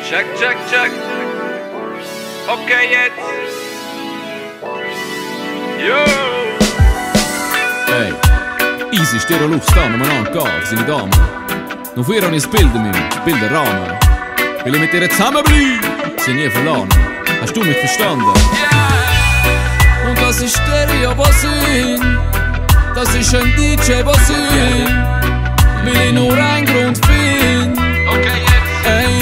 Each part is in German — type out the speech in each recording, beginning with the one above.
Check, check, check. Okay, jetzt. Yo! Hey, easy, Stereo Lux, da nebeneinander gehen, für seine Damen. Noch früher habe ich ein Bild in meinem Bilderrahmen. Will ich mit dir zusammenbleiben, sie nie verlassen. Hast du mich verstanden? Yeah! Und das ist Stereo, was ich. Das ist ein DJ, was ich. Will ich nur einen Grund finden. Okay, jetzt. Ey,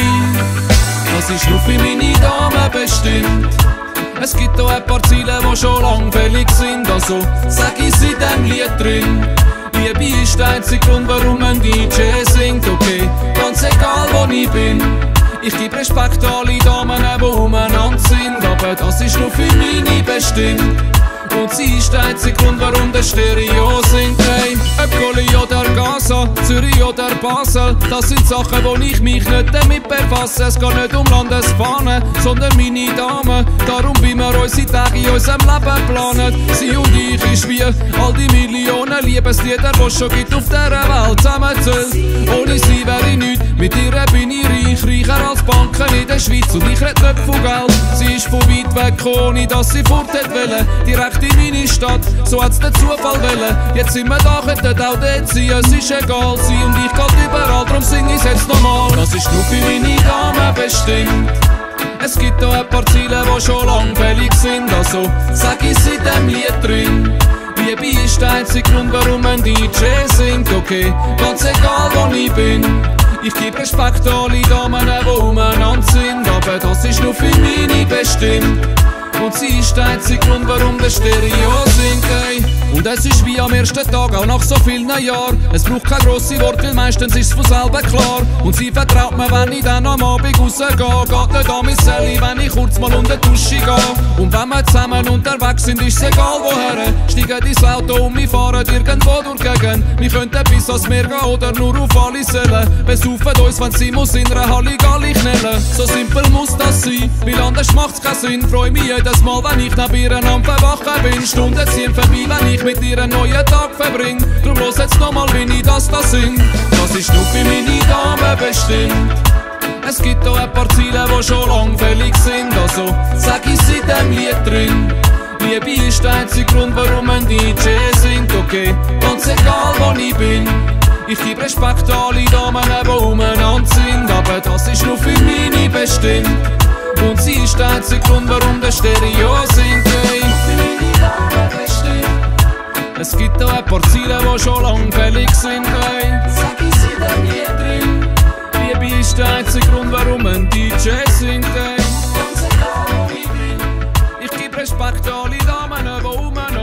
das ist nur für meine Damen bestimmt. Es gibt auch ein paar Ziele, die schon lang fällig sind. Also sag ich in diesem Lied drin. Liebe ist der einzige Grund, warum ein DJ singt. Okay, ganz egal wo ich bin. Ich gebe Respekt an alle Damen, die umeinander sind. Aber das ist nur für meine bestimmt. Und sie ist der einzige Grund, warum der Stereo singt. Hey, ob Goli oder Gaza, Zürich oder Basel, das sind Sachen, wo ich mich nicht damit befasse. Es geht nicht um Landesfahnen, sondern meine Damen. Darum, wie wir unsere Tage in unserem Leben planen. Sie und ich ist wie all die Millionen Liebeslieder, die es schon gibt auf dieser Welt zusammenzählt. Ohne sie wäre ich nichts, mit ihr bin ich reich, reicher als Banken in der Schweiz. Und ich rede nicht von Geld, sie ist von weit weg, ohne dass sie fort hätte wollen. Direkt in meine Stadt, so hat's der Zufall wollen. Jetzt sind wir da, könnten auch dort sein, es ist egal. Sie und ich geht überall, darum sing ich's jetzt nochmal. Das ist nur für meine Damen bestimmt. Es gibt auch ein paar Ziele, die schon lang fällig sind. Also sag ich's in dem Lied drin. Liebe ist der einzige Grund, warum ein DJ singt. Okay, ganz egal wo ich bin. Ich gebe Respekt an alle Damen, die umeinander sind. Aber das ist nur für meine bestimmt. Und sie ist der einzige Grund, warum der Stereo singt, ey. Und es ist wie am ersten Tag, auch nach so vielen Jahren. Es braucht keine grosse Worte, weil meistens ist es von selber klar. Und sie vertraut mir, wenn ich dann am Abend rausgehe. Geht nicht an mich Sally, wenn ich kurz mal unter die Dusche gehe. Und wenn wir zusammen unterwegs sind, ist es egal woher. Steigen ins Auto und wir fahren irgendwo durch die Gegend. Wir könnten bis ans Meer gehen oder nur auf alle Sälen. Besaufen uns, wenn sie muss in einer Halligalli knallen. So simpel muss das sein, weil anders macht's keinen Sinn. Freu mich jedes Mal, wenn ich neben ihr am Verwachen bin. Stunden ziehen vorbei, wenn ich mit ihr einen neuen Tag verbring. Drum los jetzt nochmal, wie ich das da sing. Das ist nur für meine Damen bestimmt. Es gibt auch ein paar Ziele, die schon lang fällig sind. Also sag ich's in dem Lied drin. Liebe ist der einzige Grund, warum ein DJ singt. Okay, ganz egal wo ich bin. Ich gebe Respekt an alle Damen, die umeinander sind. Aber das ist nur für meine bestimmt. Und sie ist der einzige Grund, warum der Stereo singt. Hey. Es gibt auch ein paar Ziele, die schon lang fällig sind. Hey. Sag ich's in dem Lied drin. Liebe ist der einzige Grund, warum ein DJ singt. Hey. Ganz egal wo ich bin. Ich gebe Respekt an alle Damen, die umeinander